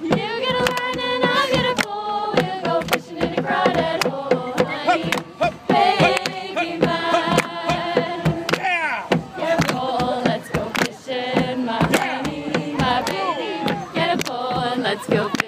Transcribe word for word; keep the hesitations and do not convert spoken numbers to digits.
You get a line and I'll get a pole. We'll go fishing in a crawdad hole, honey. Baby mine. Get a pole, let's go fishing, my honey, my baby. Get a pole and let's go fishing.